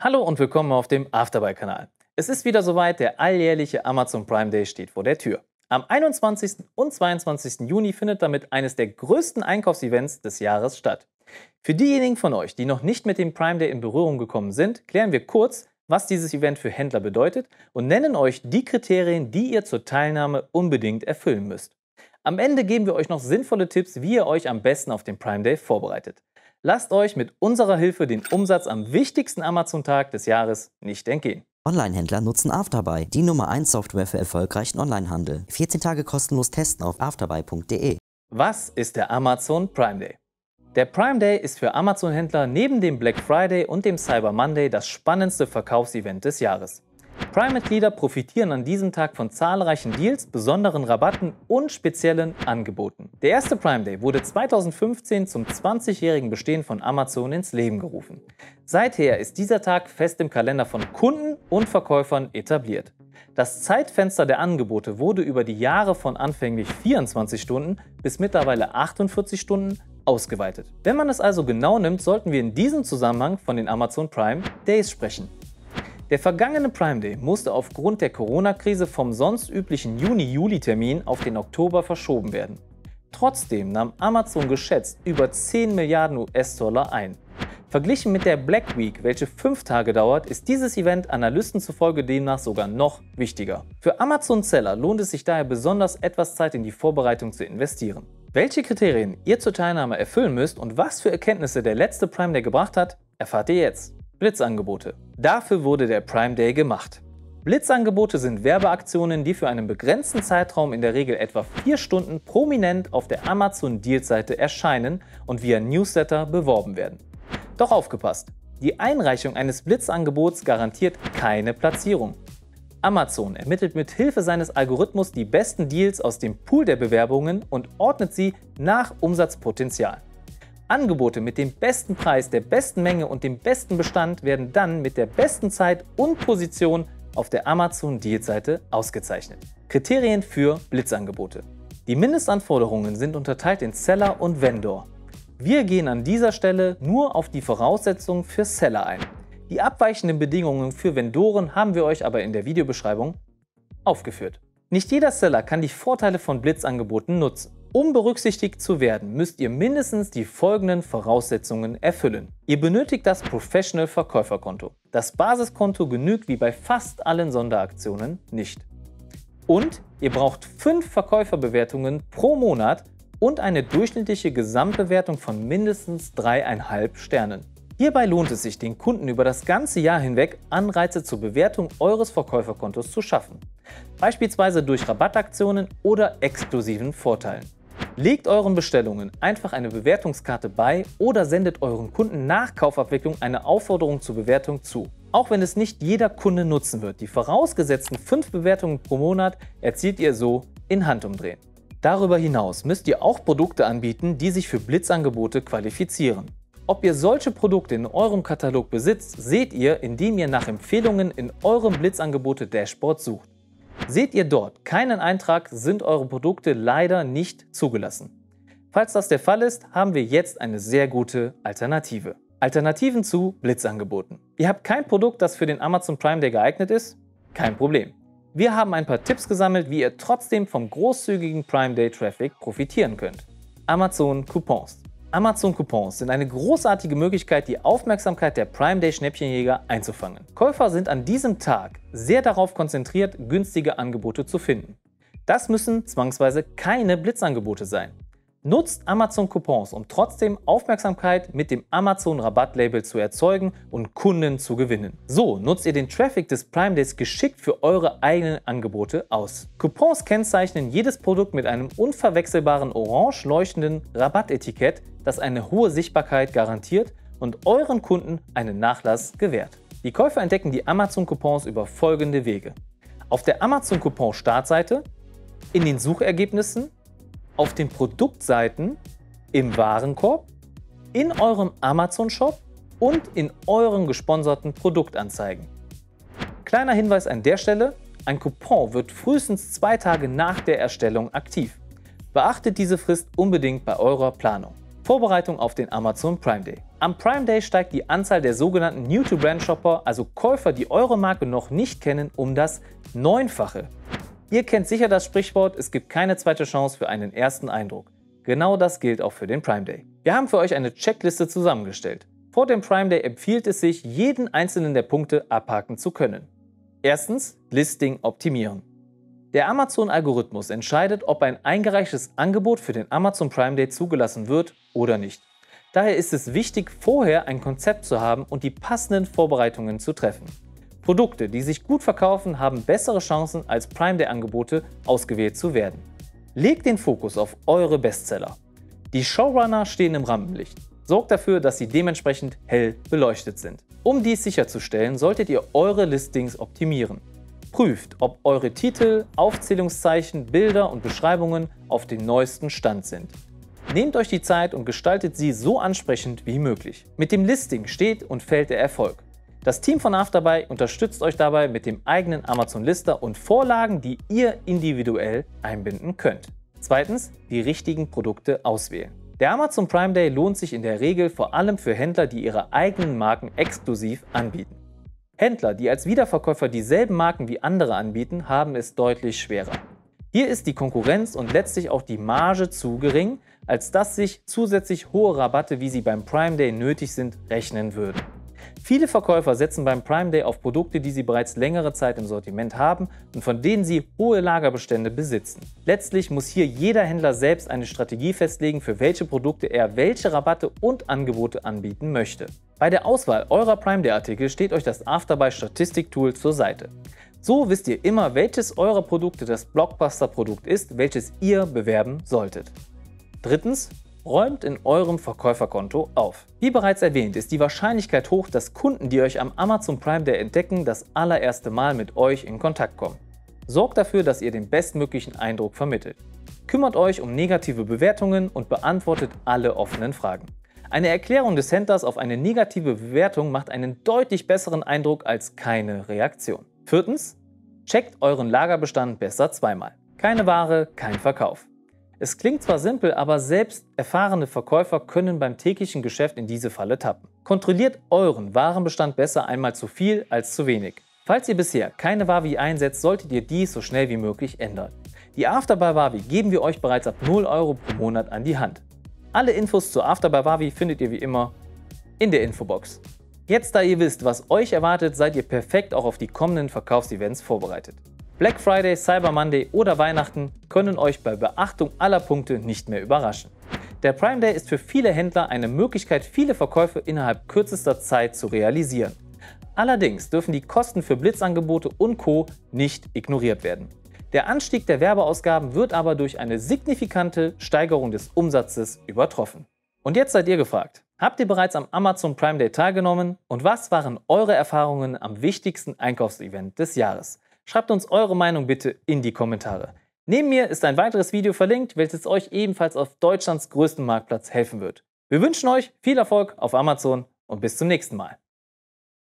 Hallo und willkommen auf dem Afterbuy-Kanal. Es ist wieder soweit, der alljährliche Amazon Prime Day steht vor der Tür. Am 21. und 22. Juni findet damit eines der größten Einkaufsevents des Jahres statt. Für diejenigen von euch, die noch nicht mit dem Prime Day in Berührung gekommen sind, klären wir kurz, was dieses Event für Händler bedeutet und nennen euch die Kriterien, die ihr zur Teilnahme unbedingt erfüllen müsst. Am Ende geben wir euch noch sinnvolle Tipps, wie ihr euch am besten auf den Prime Day vorbereitet. Lasst euch mit unserer Hilfe den Umsatz am wichtigsten Amazon-Tag des Jahres nicht entgehen. Online-Händler nutzen Afterbuy, die Nummer 1 Software für erfolgreichen Onlinehandel. 14 Tage kostenlos testen auf afterbuy.de. Was ist der Amazon Prime Day? Der Prime Day ist für Amazon-Händler neben dem Black Friday und dem Cyber Monday das spannendste Verkaufsevent des Jahres. Prime-Mitglieder profitieren an diesem Tag von zahlreichen Deals, besonderen Rabatten und speziellen Angeboten. Der erste Prime Day wurde 2015 zum 20-jährigen Bestehen von Amazon ins Leben gerufen. Seither ist dieser Tag fest im Kalender von Kunden und Verkäufern etabliert. Das Zeitfenster der Angebote wurde über die Jahre von anfänglich 24 Stunden bis mittlerweile 48 Stunden ausgeweitet. Wenn man es also genau nimmt, sollten wir in diesem Zusammenhang von den Amazon Prime Days sprechen. Der vergangene Prime Day musste aufgrund der Corona-Krise vom sonst üblichen Juni-Juli-Termin auf den Oktober verschoben werden. Trotzdem nahm Amazon geschätzt über 10 Milliarden US-Dollar ein. Verglichen mit der Black Week, welche 5 Tage dauert, ist dieses Event Analysten zufolge demnach sogar noch wichtiger. Für Amazon-Seller lohnt es sich daher besonders, etwas Zeit in die Vorbereitung zu investieren. Welche Kriterien ihr zur Teilnahme erfüllen müsst und was für Erkenntnisse der letzte Prime Day gebracht hat, erfahrt ihr jetzt. Blitzangebote. Dafür wurde der Prime Day gemacht. Blitzangebote sind Werbeaktionen, die für einen begrenzten Zeitraum, in der Regel etwa 4 Stunden, prominent auf der Amazon Deals-Seite erscheinen und via Newsletter beworben werden. Doch aufgepasst! Die Einreichung eines Blitzangebots garantiert keine Platzierung. Amazon ermittelt mit Hilfe seines Algorithmus die besten Deals aus dem Pool der Bewerbungen und ordnet sie nach Umsatzpotenzial. Angebote mit dem besten Preis, der besten Menge und dem besten Bestand werden dann mit der besten Zeit und Position auf der Amazon Deals-Seite ausgezeichnet. Kriterien für Blitzangebote. Die Mindestanforderungen sind unterteilt in Seller und Vendor. Wir gehen an dieser Stelle nur auf die Voraussetzungen für Seller ein. Die abweichenden Bedingungen für Vendoren haben wir euch aber in der Videobeschreibung aufgeführt. Nicht jeder Seller kann die Vorteile von Blitzangeboten nutzen. Um berücksichtigt zu werden, müsst ihr mindestens die folgenden Voraussetzungen erfüllen. Ihr benötigt das Professional Verkäuferkonto. Das Basiskonto genügt wie bei fast allen Sonderaktionen nicht. Und ihr braucht 5 Verkäuferbewertungen pro Monat und eine durchschnittliche Gesamtbewertung von mindestens 3,5 Sternen. Hierbei lohnt es sich, den Kunden über das ganze Jahr hinweg Anreize zur Bewertung eures Verkäuferkontos zu schaffen. Beispielsweise durch Rabattaktionen oder exklusiven Vorteilen. Legt euren Bestellungen einfach eine Bewertungskarte bei oder sendet euren Kunden nach Kaufabwicklung eine Aufforderung zur Bewertung zu. Auch wenn es nicht jeder Kunde nutzen wird, die vorausgesetzten 5 Bewertungen pro Monat erzielt ihr so in Handumdrehen. Darüber hinaus müsst ihr auch Produkte anbieten, die sich für Blitzangebote qualifizieren. Ob ihr solche Produkte in eurem Katalog besitzt, seht ihr, indem ihr nach Empfehlungen in eurem Blitzangebote-Dashboard sucht. Seht ihr dort keinen Eintrag, sind eure Produkte leider nicht zugelassen. Falls das der Fall ist, haben wir jetzt eine sehr gute Alternative. Alternativen zu Blitzangeboten. Ihr habt kein Produkt, das für den Amazon Prime Day geeignet ist? Kein Problem. Wir haben ein paar Tipps gesammelt, wie ihr trotzdem vom großzügigen Prime Day Traffic profitieren könnt. Amazon Coupons. Amazon Coupons sind eine großartige Möglichkeit, die Aufmerksamkeit der Prime Day Schnäppchenjäger einzufangen. Käufer sind an diesem Tag sehr darauf konzentriert, günstige Angebote zu finden. Das müssen zwangsweise keine Blitzangebote sein. Nutzt Amazon Coupons, um trotzdem Aufmerksamkeit mit dem Amazon Rabattlabel zu erzeugen und Kunden zu gewinnen. So nutzt ihr den Traffic des Prime Days geschickt für eure eigenen Angebote aus. Coupons kennzeichnen jedes Produkt mit einem unverwechselbaren orange leuchtenden Rabattetikett, das eine hohe Sichtbarkeit garantiert und euren Kunden einen Nachlass gewährt. Die Käufer entdecken die Amazon Coupons über folgende Wege. Auf der Amazon Coupon Startseite, in den Suchergebnissen, auf den Produktseiten, im Warenkorb, in eurem Amazon-Shop und in euren gesponserten Produktanzeigen. Kleiner Hinweis an der Stelle, ein Coupon wird frühestens 2 Tage nach der Erstellung aktiv. Beachtet diese Frist unbedingt bei eurer Planung. Vorbereitung auf den Amazon Prime Day. Am Prime Day steigt die Anzahl der sogenannten New-to-Brand-Shopper, also Käufer, die eure Marke noch nicht kennen, um das 9-fache. Ihr kennt sicher das Sprichwort, es gibt keine zweite Chance für einen ersten Eindruck. Genau das gilt auch für den Prime Day. Wir haben für euch eine Checkliste zusammengestellt. Vor dem Prime Day empfiehlt es sich, jeden einzelnen der Punkte abhaken zu können. Erstens, Listing optimieren. Der Amazon-Algorithmus entscheidet, ob ein eingereichtes Angebot für den Amazon Prime Day zugelassen wird oder nicht. Daher ist es wichtig, vorher ein Konzept zu haben und die passenden Vorbereitungen zu treffen. Produkte, die sich gut verkaufen, haben bessere Chancen als Prime Day Angebote ausgewählt zu werden. Legt den Fokus auf eure Bestseller. Die Showrunner stehen im Rampenlicht. Sorgt dafür, dass sie dementsprechend hell beleuchtet sind. Um dies sicherzustellen, solltet ihr eure Listings optimieren. Prüft, ob eure Titel, Aufzählungszeichen, Bilder und Beschreibungen auf dem neuesten Stand sind. Nehmt euch die Zeit und gestaltet sie so ansprechend wie möglich. Mit dem Listing steht und fällt der Erfolg. Das Team von Afterbuy unterstützt euch dabei mit dem eigenen Amazon-Lister und Vorlagen, die ihr individuell einbinden könnt. Zweitens, die richtigen Produkte auswählen. Der Amazon Prime Day lohnt sich in der Regel vor allem für Händler, die ihre eigenen Marken exklusiv anbieten. Händler, die als Wiederverkäufer dieselben Marken wie andere anbieten, haben es deutlich schwerer. Hier ist die Konkurrenz und letztlich auch die Marge zu gering, als dass sich zusätzlich hohe Rabatte, wie sie beim Prime Day nötig sind, rechnen würden. Viele Verkäufer setzen beim Prime Day auf Produkte, die sie bereits längere Zeit im Sortiment haben und von denen sie hohe Lagerbestände besitzen. Letztlich muss hier jeder Händler selbst eine Strategie festlegen, für welche Produkte er welche Rabatte und Angebote anbieten möchte. Bei der Auswahl eurer Prime Day Artikel steht euch das Afterbuy Statistik-Tool zur Seite. So wisst ihr immer, welches eurer Produkte das Blockbuster-Produkt ist, welches ihr bewerben solltet. Drittens, räumt in eurem Verkäuferkonto auf. Wie bereits erwähnt, ist die Wahrscheinlichkeit hoch, dass Kunden, die euch am Amazon Prime Day entdecken, das allererste Mal mit euch in Kontakt kommen. Sorgt dafür, dass ihr den bestmöglichen Eindruck vermittelt. Kümmert euch um negative Bewertungen und beantwortet alle offenen Fragen. Eine Erklärung des Händlers auf eine negative Bewertung macht einen deutlich besseren Eindruck als keine Reaktion. Viertens, checkt euren Lagerbestand besser zweimal. Keine Ware, kein Verkauf. Es klingt zwar simpel, aber selbst erfahrene Verkäufer können beim täglichen Geschäft in diese Falle tappen. Kontrolliert euren Warenbestand besser einmal zu viel als zu wenig. Falls ihr bisher keine Wavi einsetzt, solltet ihr dies so schnell wie möglich ändern. Die Afterbuy Wavi geben wir euch bereits ab 0 € pro Monat an die Hand. Alle Infos zur Afterbuy Wavi findet ihr wie immer in der Infobox. Jetzt, da ihr wisst, was euch erwartet, seid ihr perfekt auch auf die kommenden Verkaufsevents vorbereitet. Black Friday, Cyber Monday oder Weihnachten können euch bei Beachtung aller Punkte nicht mehr überraschen. Der Prime Day ist für viele Händler eine Möglichkeit, viele Verkäufe innerhalb kürzester Zeit zu realisieren. Allerdings dürfen die Kosten für Blitzangebote und Co. nicht ignoriert werden. Der Anstieg der Werbeausgaben wird aber durch eine signifikante Steigerung des Umsatzes übertroffen. Und jetzt seid ihr gefragt. Habt ihr bereits am Amazon Prime Day teilgenommen und was waren eure Erfahrungen am wichtigsten Einkaufsevent des Jahres? Schreibt uns eure Meinung bitte in die Kommentare. Neben mir ist ein weiteres Video verlinkt, welches euch ebenfalls auf Deutschlands größtem Marktplatz helfen wird. Wir wünschen euch viel Erfolg auf Amazon und bis zum nächsten Mal.